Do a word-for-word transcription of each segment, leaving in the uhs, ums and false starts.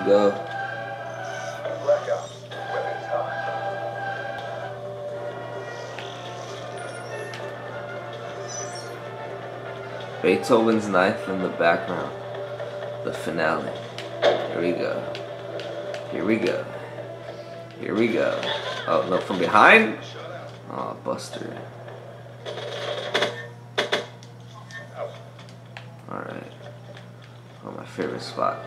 go. Blackout. Weapons hot. Beethoven's Ninth in the background. The finale. Here we go. Here we go. Here we go. Oh, no, from behind? Oh, Buster. Alright. Oh, my favorite spot.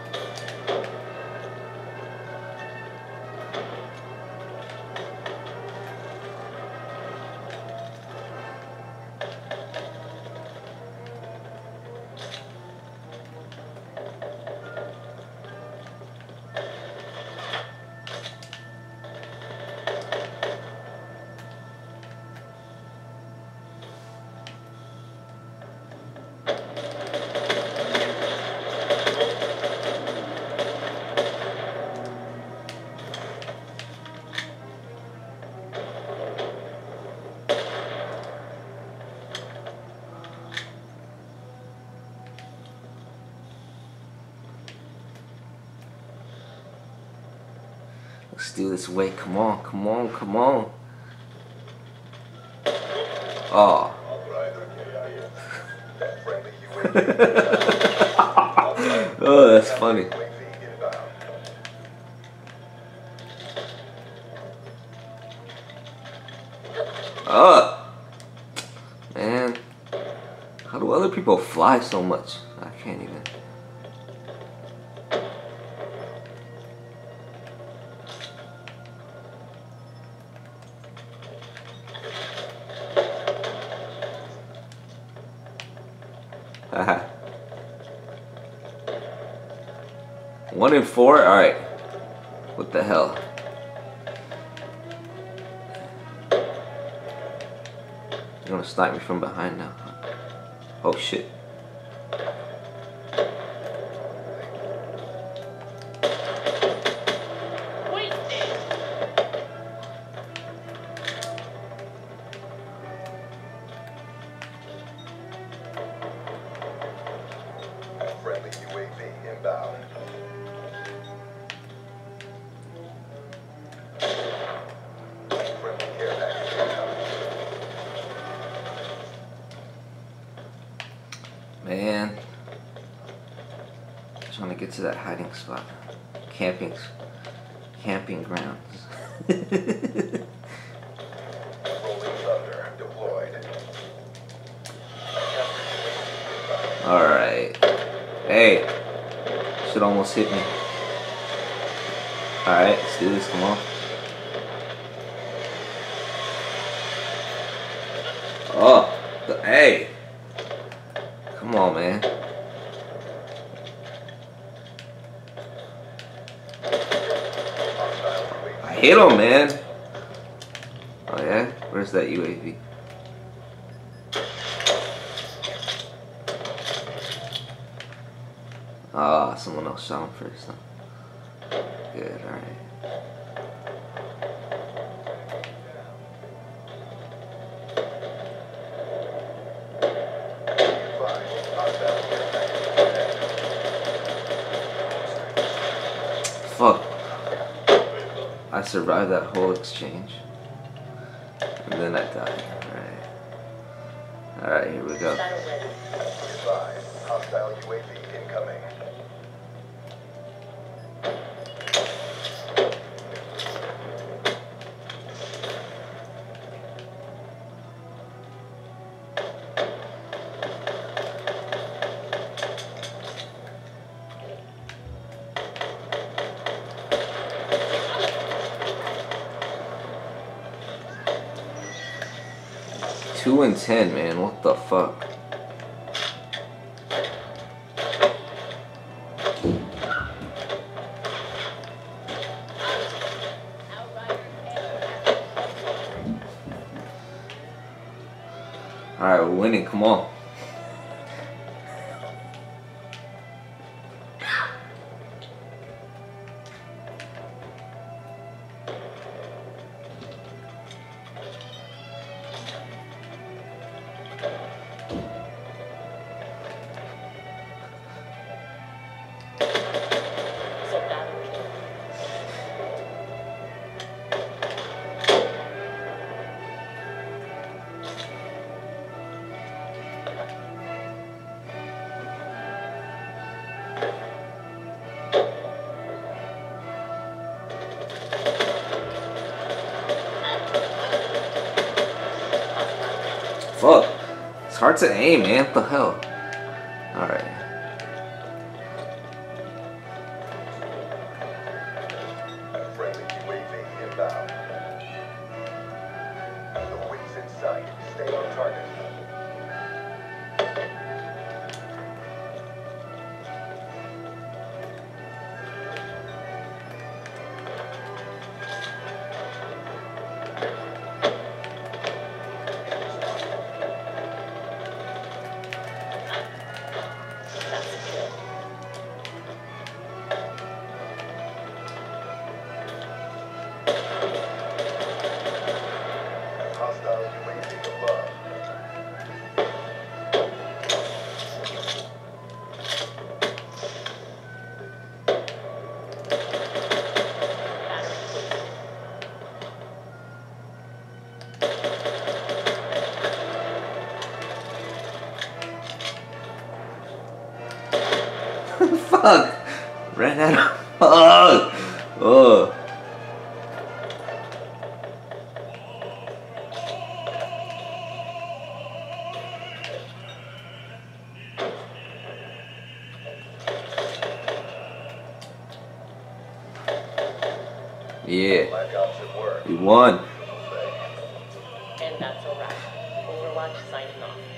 Let's do this way. Come on, come on, come on. Oh. Oh, that's funny. Oh. Man. How do other people fly so much? I can't even. Haha. One in four? Alright. What the hell? You're gonna snipe me from behind now. Oh shit. Friendly U A V inbound. Friendly care package incoming. Man. Trying to get to that hiding spot. Camping camping grounds. Rolling thunder deployed. Alright. Hey. Should almost hit me. Alright, let's do this, come on. Oh, the, hey. Come on, man. I hit him, man. Oh yeah? Where's that U A V? Ah, someone else shot him first, huh? Good, alright. Fuck. I survived that whole exchange. And then I died. Alright. Alright, here we go. Hostile U A V incoming. Two and ten, man. What the fuck? Alright, we're winning. Come on. hard to aim, man. What the hell? Alright. Friendly U A V inbound. The wind's in sight. Stay on target. Hostile U A V above. Fuck! Ran out of. Fuck! Oh. Yeah, Black Ops at work. we won. And that's a wrap. Overwatch signing off.